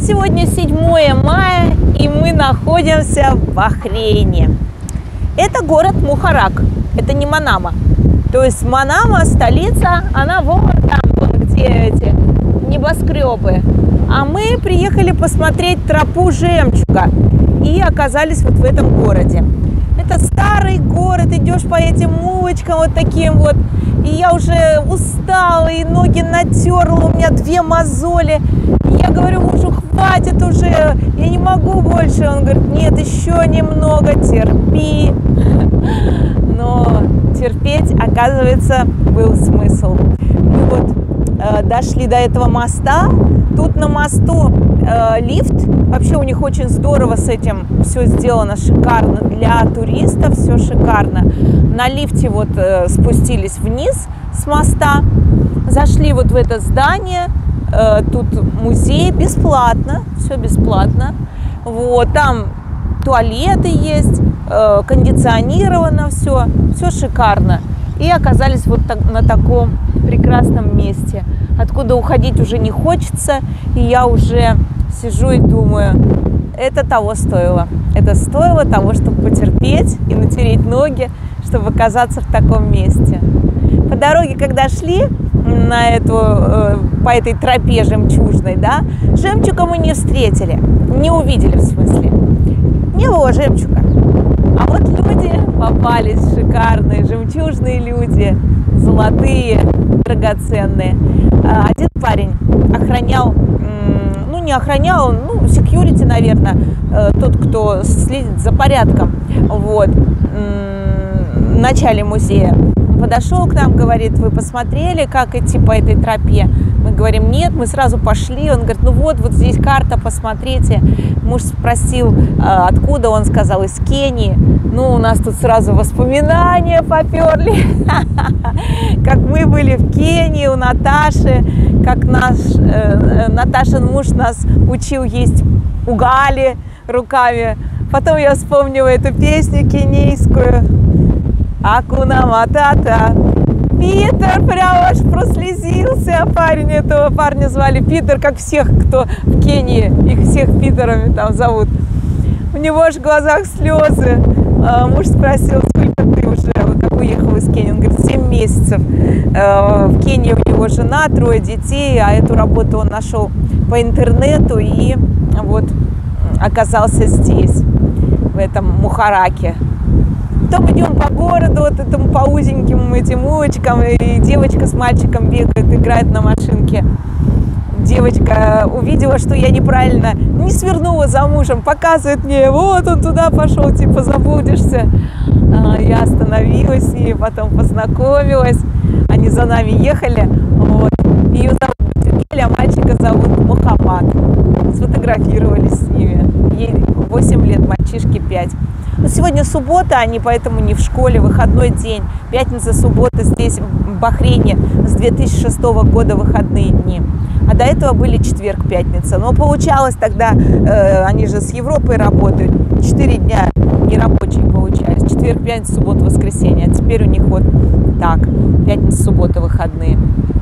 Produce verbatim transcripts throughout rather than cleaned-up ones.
Сегодня седьмое мая, и мы находимся в Бахрейне. Это город Мухаррак, это не Манама. То есть Манама, столица, она вон там, вон где эти небоскребы. А мы приехали посмотреть тропу жемчуга и оказались вот в этом городе. Это старый город, идешь по этим улочкам вот таким вот. И я уже устала, и ноги натерла, у меня две мозоли. И я говорю мужу, хватит уже, я не могу больше. Он говорит, нет, еще немного, терпи. Но терпеть, оказывается, был смысл. Мы вот э, дошли до этого моста. Тут на мосту э, лифт. Вообще у них очень здорово с этим все сделано, шикарно. Для туристов все шикарно. На лифте вот э, спустились вниз с моста. Зашли вот в это здание. Э, тут музей бесплатно. Все бесплатно. Вот, там туалеты есть. Э, кондиционировано все. Все шикарно. И оказались вот так, на таком прекрасном месте, откуда уходить уже не хочется. И я уже сижу и думаю, это того стоило. Это стоило того, чтобы потерпеть и натереть ноги, чтобы оказаться в таком месте. По дороге, когда шли на эту, по этой тропе жемчужной, да, жемчуга мы не встретили, не увидели в смысле. Не было жемчуга. А вот люди попались шикарные, жемчужные люди, золотые, драгоценные. Один парень охранял, ну не охранял, ну секьюрити, наверное, тот, кто следит за порядком, вот, в начале музея. Он подошел к нам, говорит, вы посмотрели, как идти по этой тропе? Мы говорим, нет, мы сразу пошли. Он говорит, ну вот, вот здесь карта, посмотрите. Муж спросил, откуда, он сказал, из Кении. Ну, у нас тут сразу воспоминания поперли, как мы были в Кении у Наташи, как наш Наташин муж нас учил есть угали руками. Потом я вспомнила эту песню кенийскую. Акуна Матата. Питер прям аж прослезился. Парень, этого парня звали Питер, как всех, кто в Кении, их всех Питерами там зовут. У него аж в глазах слезы. А муж спросил, сколько ты уже, как уехал из Кении? Он говорит, семь месяцев. В Кении у него жена, трое детей, а эту работу он нашел по интернету и вот оказался здесь, в этом Мухарраке. Потом идем по городу, вот этому по узеньким этим улочкам, и девочка с мальчиком бегает, играет на машинке. Девочка увидела, что я неправильно не свернула за мужем, показывает мне, вот он туда пошел, типа заблудишься. Я остановилась с ней, потом познакомилась, они за нами ехали. Вот. Ее зовут Батюкель, а мальчика зовут Мухаммад. Сфотографировались с ними. Ей восемь лет, мальчишке пять. Но сегодня суббота, они поэтому не в школе, выходной день. Пятница, суббота здесь, в Бахрейне, с две тысячи шестого года выходные дни. А до этого были четверг, пятница. Но получалось тогда, э, они же с Европой работают, четыре дня нерабочие получались. Четверг, пятница, суббота, воскресенье. А теперь у них вот так, пятница, суббота, выходные.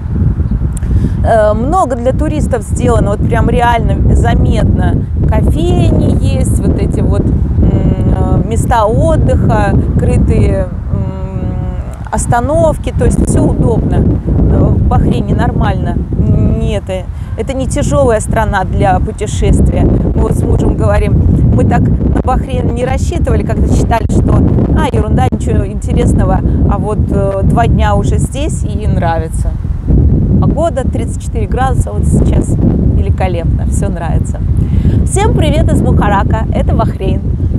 Э, много для туристов сделано, вот прям реально заметно. Кофейни есть, вот эти вот места отдыха, крытые остановки, то есть все удобно. В Бахрейне нормально. Нет, это не тяжелая страна для путешествия. Мы вот с мужем говорим, мы так на Бахрейн не рассчитывали, когда считали, что а, ерунда, ничего интересного, а вот э, два дня уже здесь и нравится. Погода тридцать четыре градуса, вот сейчас великолепно, все нравится. Всем привет из Мухаррака, это Бахрейн.